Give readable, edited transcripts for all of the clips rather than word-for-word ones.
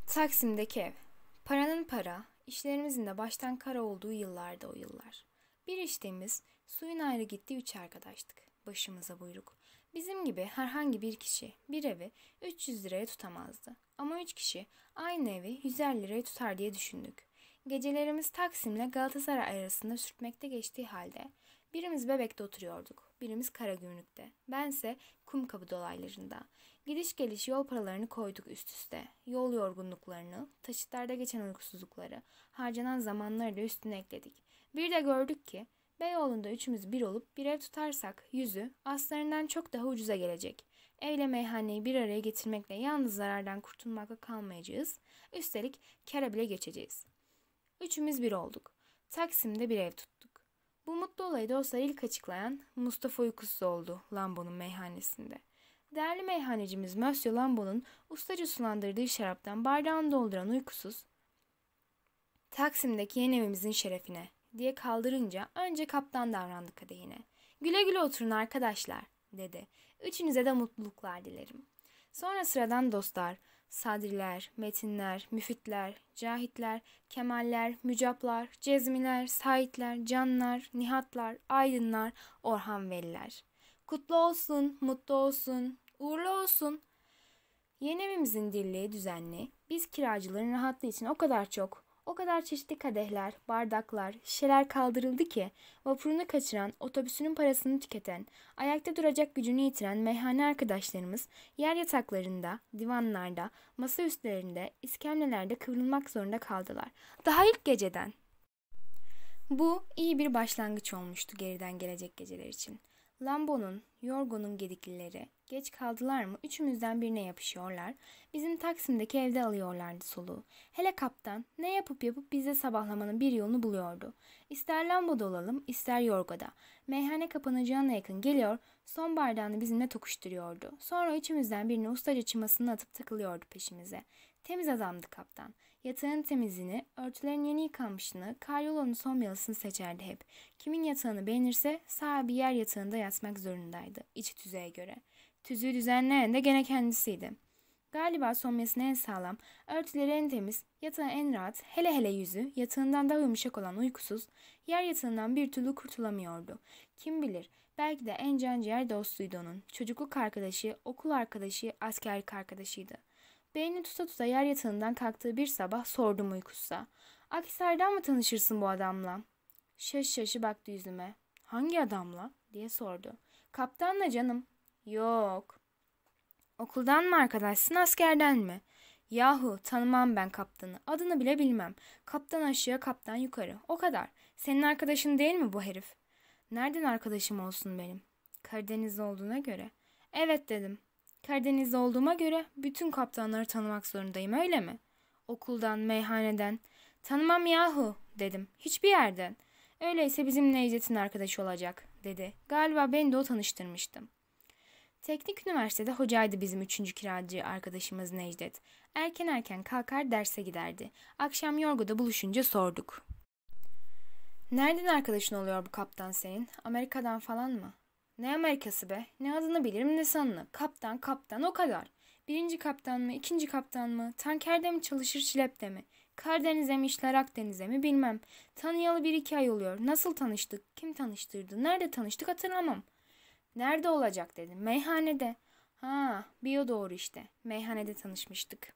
Taksim'deki ev. Paranın para, işlerimizin de baştan kara olduğu yıllarda o yıllar. Bir içtiğimiz, suyun ayrı gittiği üç arkadaştık. Başımıza buyruk. Bizim gibi herhangi bir kişi bir evi 300 liraya tutamazdı. Ama üç kişi aynı evi 150 liraya tutar diye düşündük. Gecelerimiz Taksim'le Galatasaray arasında sürtmekte geçtiği halde birimiz Bebek'te oturuyorduk, birimiz Karagümrük'te. Bense Kumkapı dolaylarında. Gidiş geliş yol paralarını koyduk üst üste. Yol yorgunluklarını, taşıtlarda geçen uykusuzlukları, harcanan zamanları da üstüne ekledik. Bir de gördük ki Beyoğlu'nda üçümüz bir olup bir ev tutarsak yüzü aslarından çok daha ucuza gelecek. Evle meyhaneyi bir araya getirmekle yalnız zarardan kurtulmakla kalmayacağız. Üstelik kâra bile geçeceğiz. Üçümüz bir olduk. Taksim'de bir ev tuttuk. Bu mutlu olayı dostlar ilk açıklayan Mustafa Uykusuz oldu Lambo'nun meyhanesinde. Değerli meyhanecimiz Monsieur Lambo'nun ustaca sulandırdığı şaraptan bardağını dolduran uykusuz, Taksim'deki yeni evimizin şerefine diye kaldırınca önce kaptan davrandı kadehine. Güle güle oturun arkadaşlar dedi. Üçünüze de mutluluklar dilerim. Sonra sıradan dostlar, sadriler, metinler, müfitler, cahitler, kemaller, mücaplar, cezmiler, saitler, canlar, nihatlar, aydınlar, Orhan Veliler. Kutlu olsun, mutlu olsun, uğurlu olsun. Yeni evimizin dirliği düzenli, biz kiracıların rahatlığı için o kadar çeşitli kadehler, bardaklar, şişeler kaldırıldı ki vapurunu kaçıran, otobüsünün parasını tüketen, ayakta duracak gücünü yitiren meyhane arkadaşlarımız yer yataklarında, divanlarda, masa üstlerinde, iskemlelerde kıvrılmak zorunda kaldılar. Daha ilk geceden. Bu iyi bir başlangıç olmuştu geriden gelecek geceler için. Lambo'nun, Yorgo'nun gediklileri geç kaldılar mı üçümüzden birine yapışıyorlar, bizim Taksim'deki evde alıyorlardı soluğu. Hele kaptan ne yapıp bize sabahlamanın bir yolunu buluyordu. İster Lambo'da olalım, ister Yorgo'da. Meyhane kapanacağına yakın geliyor, son bardağını bizimle tokuşturuyordu. Sonra üçümüzden birine ustaca çımasını atıp takılıyordu peşimize. Temiz adamdı kaptan. Yatağın temizliğini, örtülerin yeni yıkanmışını, karyolonun son yalısını seçerdi hep. Kimin yatağını beğenirse sahibi yer yatağında yatmak zorundaydı, içi tüzüğe göre. Tüzüğü düzenleyen de gene kendisiydi. Galiba somyasını en sağlam, örtüleri en temiz, yatağı en rahat, hele hele yüzü, yatağından daha yumuşak olan uykusuz, yer yatağından bir türlü kurtulamıyordu. Kim bilir, belki de en canciğer dostuydu onun. Çocukluk arkadaşı, okul arkadaşı, askerlik arkadaşıydı. Beyni tuta yer yatağından kalktığı bir sabah sordum uykusuza. Akhisar'dan mı tanışırsın bu adamla? Şaşı baktı yüzüme. Hangi adamla? Diye sordu. Kaptanla canım. Yok. Okuldan mı arkadaşsın, askerden mi? Yahu tanımam ben kaptanı. Adını bile bilmem. Kaptan aşağı, kaptan yukarı. O kadar. Senin arkadaşın değil mi bu herif? Nereden arkadaşım olsun benim? Karadenizli olduğuna göre. Evet dedim. Karadenizli olduğuma göre bütün kaptanları tanımak zorundayım, öyle mi? Okuldan, meyhaneden. Tanımam yahu dedim. Hiçbir yerden. Öyleyse bizim Necdet'in arkadaşı olacak dedi. Galiba beni de o tanıştırmıştım. Teknik üniversitede hocaydı bizim üçüncü kiracı arkadaşımız Necdet. Erken kalkar derse giderdi. Akşam Yorgo'da buluşunca sorduk. Nereden arkadaşın oluyor bu kaptan senin? Amerika'dan falan mı? Ne Amerikası be? Ne adını bilirim ne sanını. Kaptan o kadar. Birinci kaptan mı, ikinci kaptan mı? Tankerde mi çalışır, şilepte mi? Karadeniz'e mi işler, Akdeniz'e mi bilmem. Tanıyalı 1-2 ay oluyor. Nasıl tanıştık? Kim tanıştırdı? Nerede tanıştık hatırlamam. Nerede olacak dedim. Meyhanede. Ha, biyo doğru işte. Meyhanede tanışmıştık.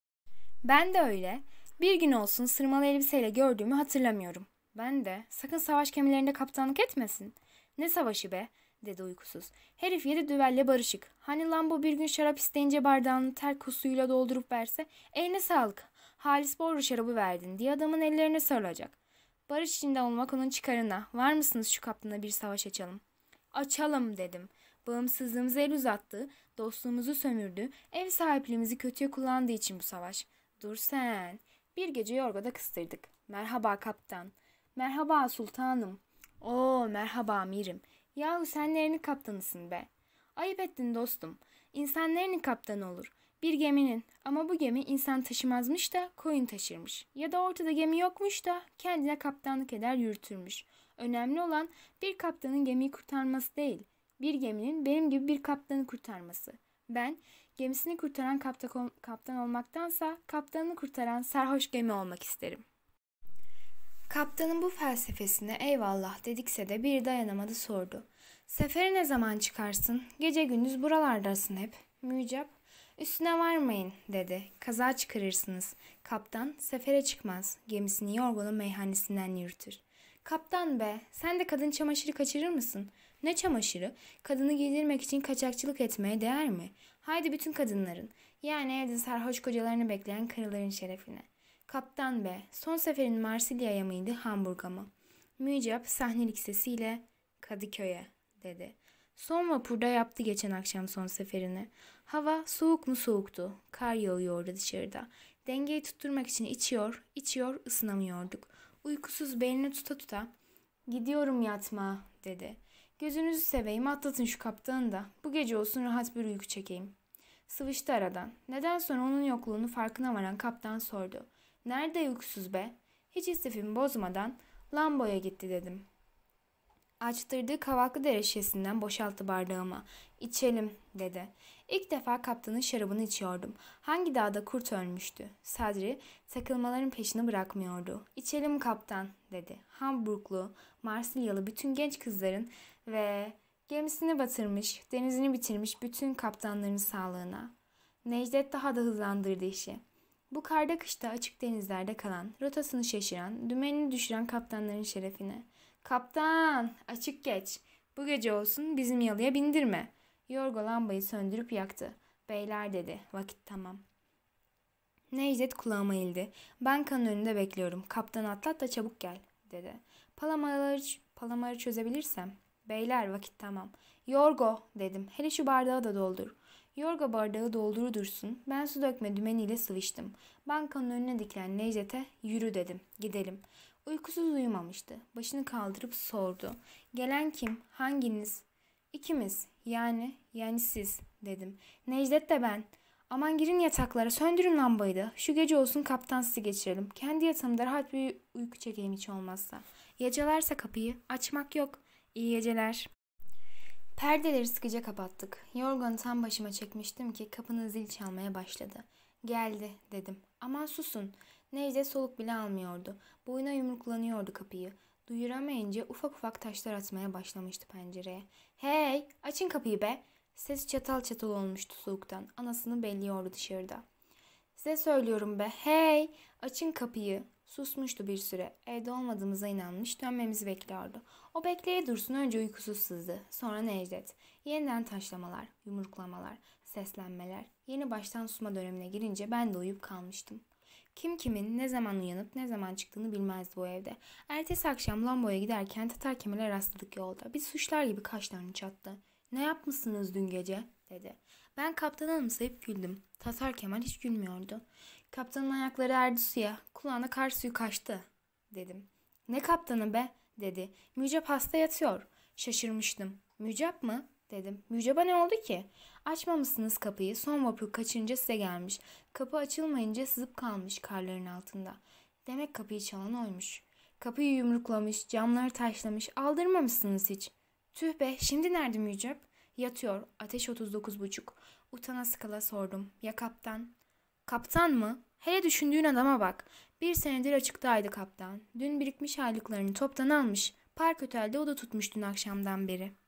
Ben de öyle. Bir gün olsun sırmalı elbiseyle gördüğümü hatırlamıyorum. Ben de. Sakın savaş gemilerinde kaptanlık etmesin. Ne savaşı be? Dedi uykusuz. Herif 7 düvelle barışık. Hani Lambo bir gün şarap isteyince bardağını terkos suyuyla doldurup verse, eline sağlık, Halis Borlu şarabı verdin diye adamın ellerine sarılacak. Barış içinde olmak onun çıkarına. Var mısınız şu kaptana bir savaş açalım? Açalım dedim. Bağımsızlığımıza el uzattı, dostluğumuzu sömürdü, ev sahipliğimizi kötüye kullandığı için bu savaş. Dur sen. Bir gece Yorgo'da kıstırdık. Merhaba kaptan. Merhaba sultanım. Oo merhaba amirim. Yahu sen nerenin kaptanısın be? Ayıp ettin dostum. İnsan nerenin kaptanı olur? Bir geminin, ama bu gemi insan taşımazmış da koyun taşırmış. Ya da ortada gemi yokmuş da kendine kaptanlık eder yürütürmüş. Önemli olan bir kaptanın gemiyi kurtarması değil, bir geminin benim gibi bir kaptanı kurtarması. Ben Gemisini kurtaran kaptan olmaktansa kaptanını kurtaran sarhoş gemi olmak isterim. Kaptanın bu felsefesine eyvallah dedikse de bir dayanamadı sordu. Sefere ne zaman çıkarsın? Gece gündüz buralardasın hep. Mücap, üstüne varmayın dedi. Kaza çıkarırsınız. Kaptan sefere çıkmaz. Gemisini Yorgo'nun meyhanesinden yürütür. Kaptan be, sen de kadın çamaşırı kaçırır mısın? Ne çamaşırı? Kadını giydirmek için kaçakçılık etmeye değer mi? Haydi bütün kadınların, yani evde sarhoş kocalarını bekleyen karıların şerefine. Kaptan be, son seferin Marsilya'ya mıydı, Hamburg'a mı? Mücap sahnelik sesiyle Kadıköy'e dedi. Son vapurda yaptı geçen akşam son seferini. Hava soğuk mu soğuktu. Kar yağıyordu dışarıda. Dengeyi tutturmak için içiyor, ısınamıyorduk. Uykusuz belini tuta tuta gidiyorum yatma dedi. Gözünüzü seveyim atlatın şu kaptanı da bu gece olsun rahat bir uyku çekeyim. Sıvıştı aradan. Neden sonra onun yokluğunu farkına varan kaptan sordu. Nerede uykusuz be? Hiç istifimi bozmadan Lambo'ya gitti dedim. Açtırdığı Kavaklıdere şişesinden boşalttı bardağıma. İçelim dedi. İlk defa kaptanın şarabını içiyordum. Hangi dağda kurt ölmüştü? Sadri takılmaların peşini bırakmıyordu. İçelim kaptan dedi. Hamburglu, Marsilyalı bütün genç kızların ve gemisini batırmış, denizini bitirmiş bütün kaptanların sağlığına. Necdet daha da hızlandırdı işi. Bu karda kışta açık denizlerde kalan, rotasını şaşıran, dümenini düşüren kaptanların şerefine. Kaptan, açık geç. Bu gece olsun bizim yalıya bindirme. Yorgo lambayı söndürüp yaktı. Beyler dedi, vakit tamam. Necdet kulağıma eğildi. Bankanın önünde bekliyorum. Kaptanı atlat da çabuk gel dedi. Palamarı çözebilirsem. Beyler vakit tamam. Yorgo dedim. Hele şu bardağı da doldur. Yorgo bardağı dolduru dursun. Ben su dökme dümeniyle sıvıştım. Bankanın önüne dikilen Necdet'e yürü dedim. Gidelim. Uykusuz uyumamıştı. Başını kaldırıp sordu. Gelen kim? Hanginiz? İkimiz. Yani siz dedim. Necdet de ben. Aman girin yataklara söndürün lambayı da. Şu gece olsun kaptan sizi geçirelim. Kendi yatağımda rahat bir uyku çekeyim hiç olmazsa. Yacalarsa kapıyı açmak yok. İyi geceler. Perdeleri sıkıca kapattık. Yorganı tam başıma çekmiştim ki kapının zil çalmaya başladı. Geldi dedim. Aman susun. Necdet soluk bile almıyordu. Boyuna yumruklanıyordu kapıyı. Duyuramayınca ufak ufak taşlar atmaya başlamıştı pencereye. Hey açın kapıyı be. Ses çatal çatal olmuştu soğuktan. Anasını belliyordu dışarıda. Size söylüyorum be. Hey açın kapıyı. Susmuştu bir süre. Evde olmadığımıza inanmış dönmemizi bekliyordu. O bekleye dursun önce uykusuz sızdı. Sonra Necdet. Yeniden taşlamalar, yumruklamalar, seslenmeler. Yeni baştan susma dönemine girince ben de uyuyup kalmıştım. Kim kimin ne zaman uyanıp ne zaman çıktığını bilmezdi bu evde. Ertesi akşam Lambo'ya giderken Tatar Kemal'e rastladık yolda. Biz suçlar gibi kaşlarını çattı. Ne yapmışsınız dün gece dedi. Ben kaptanı anımsayıp güldüm. Tatar Kemal hiç gülmüyordu. Kaptanın ayakları erdi suya. Kulağına kar suyu kaçtı dedim. Ne kaptanı be dedi. Mücap hasta yatıyor. Şaşırmıştım. Mücap mı dedim. Mücap'a ne oldu ki? Açmamışsınız kapıyı. Son vapur kaçınca size gelmiş. Kapı açılmayınca sızıp kalmış karların altında. Demek kapıyı çalan oymuş. Kapıyı yumruklamış, camları taşlamış. Aldırmamışsınız hiç. Tüh be, şimdi nerede Mücap? Yatıyor. Ateş 39,5. Utana sıkıla sordum. Ya kaptan? Kaptan mı? Hele düşündüğün adama bak. 1 senedir açıktaydı kaptan. Dün birikmiş aylıklarını toptan almış. Park otelde o da tutmuş dün akşamdan beri.